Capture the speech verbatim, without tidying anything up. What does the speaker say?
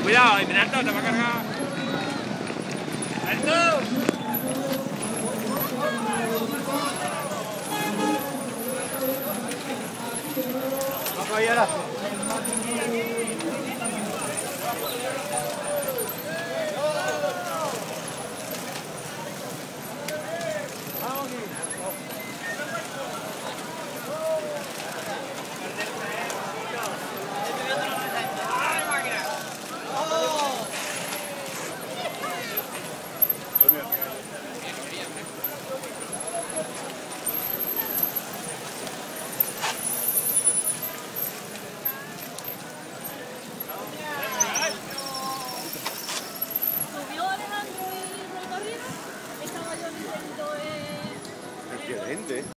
Cuidado, y alto, te va a cargar. ¡Alto! Vamos a ir ahora.